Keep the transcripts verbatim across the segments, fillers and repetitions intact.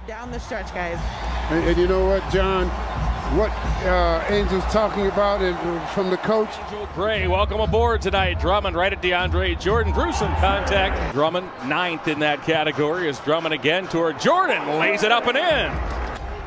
Down the stretch, guys. And, and you know what, John? What uh, Angel's talking about and, uh, from the coach. Angel Gray, welcome aboard tonight. Drummond right at DeAndre Jordan. Gruesome contact. Drummond ninth in that category as Drummond again toward Jordan. Lays it up and in.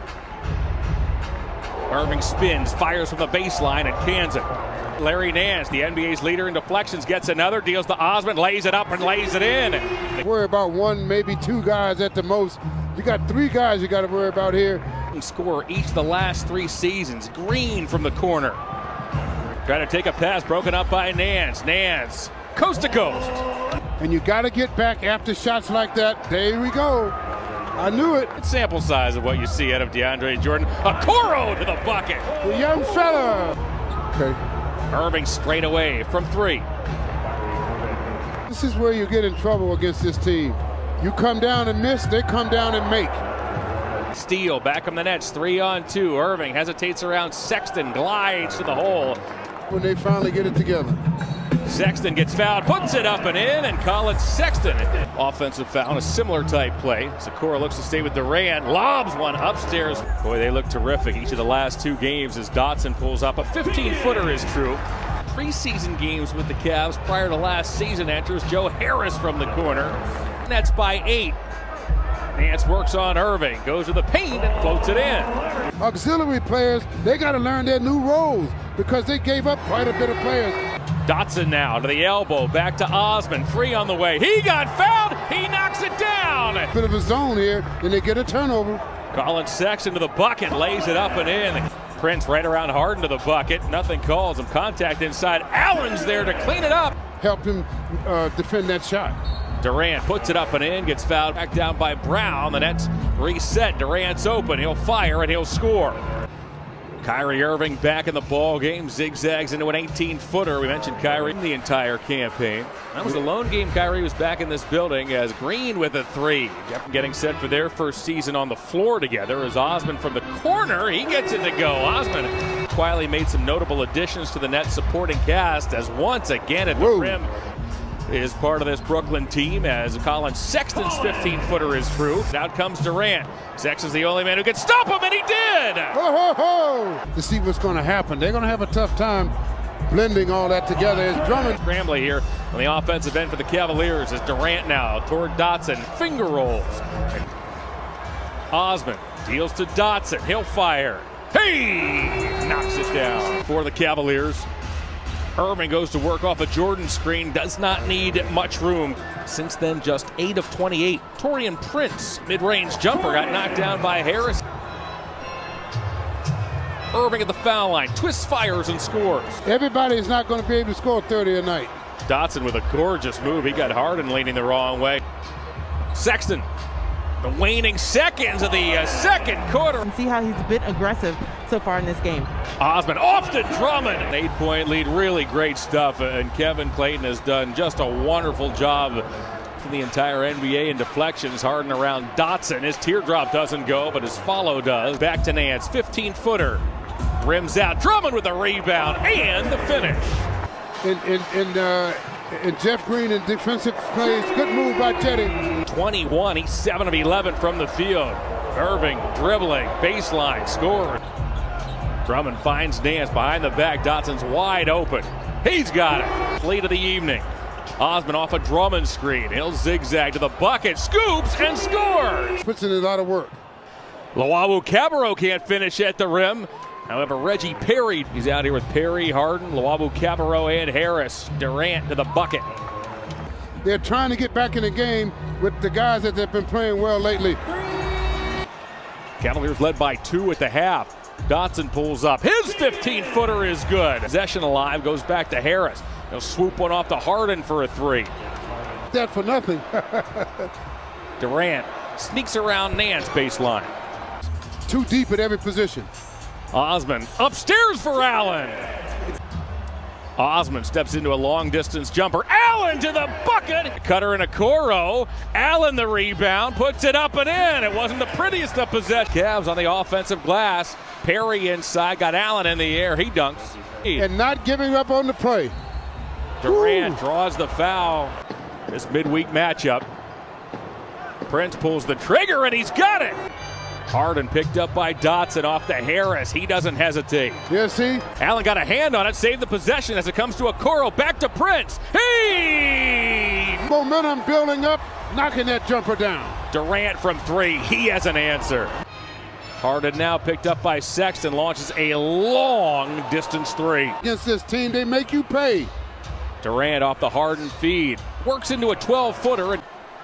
Irving spins, fires from the baseline and cans it. Larry Nance, the N B A's leader in deflections, gets another, deals to Osmond, lays it up and lays it in. Worry about one, maybe two guys at the most. You got three guys you got to worry about here. Score each of the last three seasons. Green from the corner. Trying to take a pass, broken up by Nance. Nance, coast to coast. And you got to get back after shots like that. There we go. I knew it. Sample size of what you see out of DeAndre Jordan. Okoro to the bucket. The young fella. Okay. Irving straight away from three. This is where you get in trouble against this team. You come down and miss, they come down and make. Steele back from the Nets, three on two. Irving hesitates around Sexton, glides to the hole. When they finally get it together. Sexton gets fouled, puts it up and in, and Colin Sexton. Offensive foul, a similar type play. Okoro looks to stay with Durant, lobs one upstairs. Boy, they look terrific each of the last two games as Dotson pulls up. A fifteen footer is true. Preseason games with the Cavs prior to last season enters Joe Harris from the corner. Nets by eight. Nance works on Irving, goes to the paint and floats it in. Auxiliary players, they got to learn their new roles because they gave up quite a bit of players. Dotson now to the elbow, back to Osmond, free on the way. He got fouled, he knocks it down. Bit of a zone here, then they get a turnover. Colin Sexton to the bucket, lays it up and in. Prince right around Harden to the bucket, nothing calls him. Contact inside, Allen's there to clean it up. Help him uh, defend that shot. Durant puts it up and in, gets fouled back down by Brown. The Nets reset, Durant's open, he'll fire and he'll score. Kyrie Irving back in the ball game, zigzags into an eighteen footer. We mentioned Kyrie in the entire campaign. That was the lone game Kyrie was back in this building as Green with a three. Jeff getting set for their first season on the floor together as Osmond from the corner, he gets it to go. Osmond quietly made some notable additions to the Nets supporting cast as once again at the Whoa. rim is part of this Brooklyn team as Colin Sexton's fifteen footer is true. Out comes Durant. Sexton's the only man who can stop him, and he did! Ho, ho, ho. To see what's going to happen. They're going to have a tough time blending all that together. As Drummond. Scrambly here on the offensive end for the Cavaliers as Durant now toward Dotson. Finger rolls. Osmond deals to Dotson. He'll fire. Hey! Knocks it down for the Cavaliers. Irving goes to work off a Jordan screen, does not need much room. Since then, just eight of twenty-eight. Taurean Prince, mid-range jumper, got knocked down by Harris. Irving at the foul line, twists, fires, and scores. Everybody is not going to be able to score thirty a night. Dotson with a gorgeous move. He got Harden leaning the wrong way. Sexton, the waning seconds of the uh, second quarter. And see how he's been aggressive so far in this game. Osmond off to Drummond. An eight-point lead, really great stuff. And Kevin Clayton has done just a wonderful job for the entire N B A in deflections. Harden around Dotson. His teardrop doesn't go, but his follow does. Back to Nance, fifteen footer. Rims out. Drummond with a rebound and the finish. And, and, and, uh, and Jeff Green in defensive plays. Good move by Teddy. twenty-one, he's seven of eleven from the field. Irving dribbling, baseline, score. Drummond finds Nance behind the back. Dotson's wide open. He's got it. Play to the evening. Osmond off a Drummond screen. He'll zigzag to the bucket, scoops and scores. Puts in a lot of work. Luwawu-Cabarrot can't finish at the rim. However, Reggie Perry, he's out here with Perry, Harden, Luwawu-Cabarrot, and Harris. Durant to the bucket. They're trying to get back in the game with the guys that they've been playing well lately. Cavaliers led by two at the half. Dotson pulls up. His fifteen footer is good. Possession alive, goes back to Harris. He'll swoop one off to Harden for a three. That for nothing. Durant sneaks around Nance baseline. Too deep at every position. Osmond upstairs for Allen. Osmond steps into a long distance jumper. Allen to the bucket. Cutter and Okoro. Allen the rebound, puts it up and in. It wasn't the prettiest of possessions. Cavs on the offensive glass. Perry inside, got Allen in the air. He dunks. And not giving up on the play. Durant Woo. draws the foul. This midweek matchup. Prince pulls the trigger and he's got it. Harden picked up by Dotson off the Harris. He doesn't hesitate. Yeah, see? Allen got a hand on it, saved the possession as it comes to Okoro. Back to Prince. Hey! Momentum building up, knocking that jumper down. Durant from three. He has an answer. Harden now picked up by Sexton, launches a long distance three. Against this team, they make you pay. Durant off the Harden feed. Works into a twelve-footer.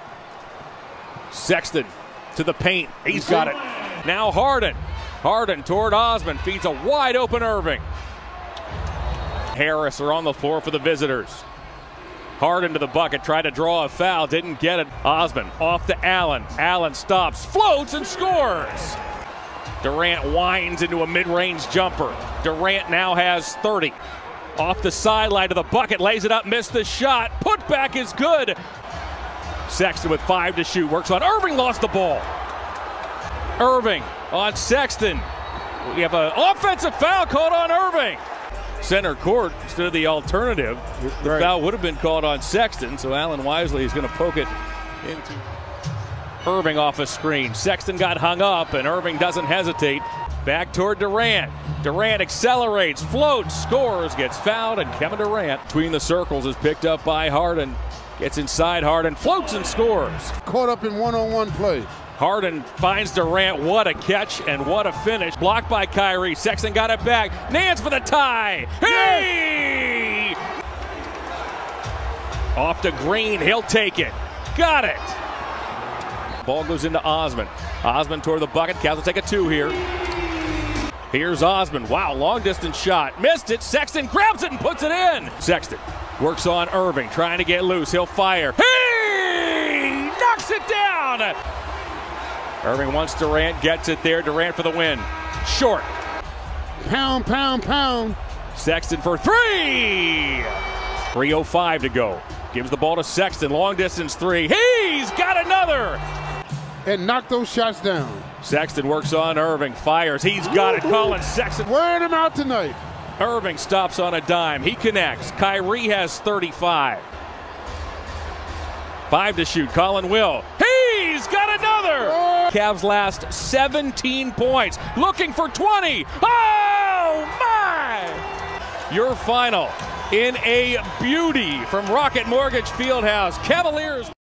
Sexton to the paint. He's got it. Now Harden. Harden toward Osman. Feeds a wide open Irving. Harris are on the floor for the visitors. Harden to the bucket. Tried to draw a foul. Didn't get it. Osman off to Allen. Allen stops, floats, and scores. Durant winds into a mid-range jumper. Durant now has thirty. Off the sideline to the bucket. Lays it up. Missed the shot. Put back is good. Sexton with five to shoot. Works on Irving. Lost the ball. Irving on Sexton. We have an offensive foul called on Irving. Center court instead of the alternative. The right. foul would have been called on Sexton, so Allen Wisely is going to poke it into Irving off a screen. Sexton got hung up, and Irving doesn't hesitate. Back toward Durant. Durant accelerates, floats, scores, gets fouled, and Kevin Durant between the circles is picked up by Harden. Gets inside Harden, floats and scores. Caught up in one-on-one play. Harden finds Durant. What a catch and what a finish. Blocked by Kyrie. Sexton got it back. Nance for the tie. Hey! Off to Green. He'll take it. Got it. Ball goes into Osman. Osman toward the bucket. Cavs will take a two here. Here's Osman. Wow, long distance shot. Missed it. Sexton grabs it and puts it in. Sexton works on Irving. Trying to get loose. He'll fire. Hey! Knocks it down. Irving wants Durant, gets it there. Durant for the win. Short. Pound, pound, pound. Sexton for three. three oh five to go. Gives the ball to Sexton. Long distance three. He's got another. And knock those shots down. Sexton works on Irving. Fires. He's got it. Colin Sexton. Wearing him out tonight. Irving stops on a dime. He connects. Kyrie has thirty-five. Five to shoot. Colin will. He's got another. Cavs last seventeen points. Looking for twenty. Oh, my. Your final in a beauty from Rocket Mortgage Fieldhouse. Cavaliers.